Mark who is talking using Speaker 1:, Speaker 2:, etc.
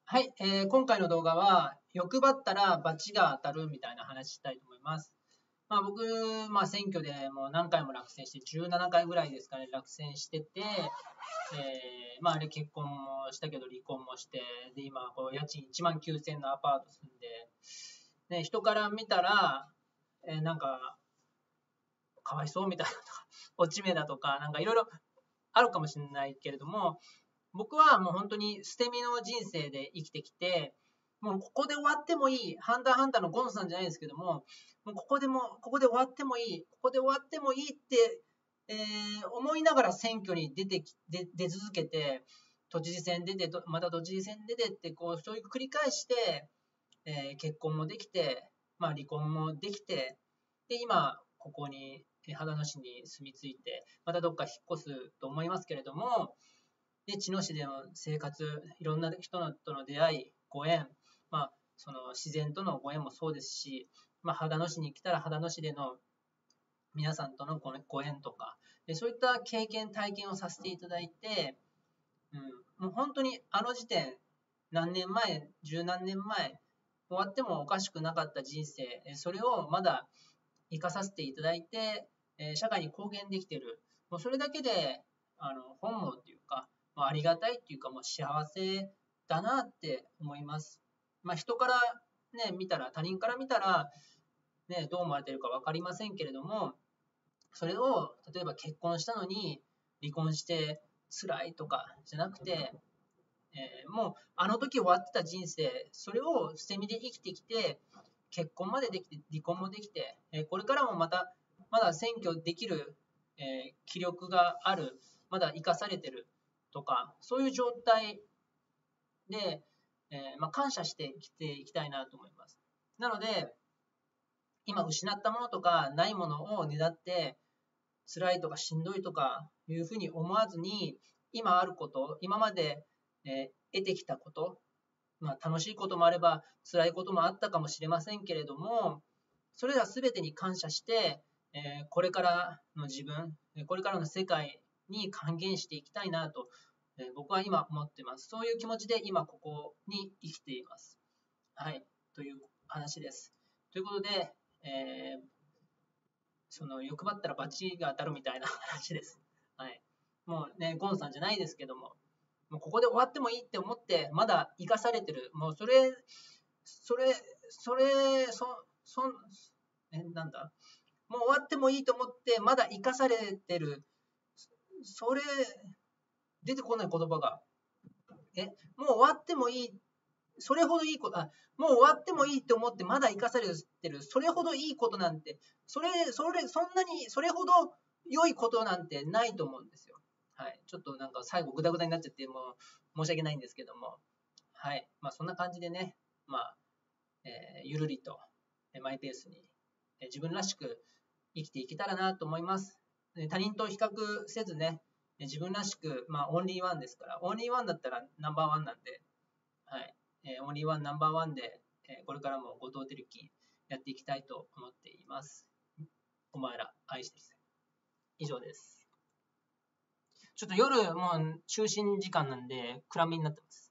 Speaker 1: はい、今回の動画は欲張ったらバチが当たるみたいな話したいと思います。僕、選挙でもう何回も落選して17回ぐらいですかね、落選してて、あれ結婚もしたけど離婚もして、で今こう家賃1万9000円のアパート住んで、ね、人から見たら、なんかかわいそうみたいなとか落ち目だとかなんかいろいろあるかもしれないけれども、僕はもう本当に捨て身の人生で生きてきて、もうここで終わってもいい、ハンターハンターのゴンさんじゃないですけども、もうここで終わってもいい、ここで終わってもいいって、思いながら選挙に出続けて、都知事選出て、また都知事選出てって、こう、そういう繰り返して、結婚もできて、離婚もできて、で、今、ここに、秦野市に住み着いて、またどっか引っ越すと思いますけれども、で、茅野市での生活、いろんな人との出会い、ご縁、その自然とのご縁もそうですし、秦野市に来たら秦野市での皆さんとのご縁とか、でそういった経験、体験をさせていただいて、もう本当にあの時点、何年前、十何年前、終わってもおかしくなかった人生、それをまだ生かさせていただいて、社会に貢献できている。もうそれだけで、本望っていうか、ありがたいっていうか、もう幸せだなって思います。人からね、見たら、他人から見たら、ね、どう思われてるか分かりませんけれども、それを、例えば結婚したのに離婚して辛いとかじゃなくて、もうあの時終わってた人生、それを捨て身で生きてきて、結婚までできて、離婚もできて、これからもまだ選挙できる、気力がある、まだ生かされてるとか、そういう状態で、感謝して生きていきたいなと思います。なので、今失ったものとかないものをねだって辛いとかしんどいとかいうふうに思わずに、今あること、今まで、得てきたこと、楽しいこともあれば辛いこともあったかもしれませんけれども、それら全てに感謝して、これからの自分、これからの世界に還元していきたいなと、僕は今思っています。そういう気持ちで今ここに生きています。はい、という話です。ということで、その欲張ったらバチが当たるみたいな話です。はい。もうね、ゴンさんじゃないですけども、もうここで終わってもいいって思って、まだ生かされてる。もうそれ、それ、そ、そ、なんだもう終わってもいいと思って、まだ生かされてる。それ、出てこない言葉が。もう終わってもいい。それほどいいこと、もう終わってもいいって思ってまだ生かされてる。それほどいいことなんて、そんなに、それほど良いことなんてないと思うんですよ。はい。ちょっとなんか最後グダグダになっちゃって、もう申し訳ないんですけども。はい。そんな感じでね、ゆるりとマイペースに自分らしく生きていけたらなと思います。他人と比較せずね、自分らしく、オンリーワンですから、オンリーワンだったらナンバーワンなんで、はい。オンリーワンナンバーワンで、これからも後藤輝樹やっていきたいと思っています。お前ら愛してるぜ。以上です。ちょっと夜もう就寝時間なんで暗めになってます。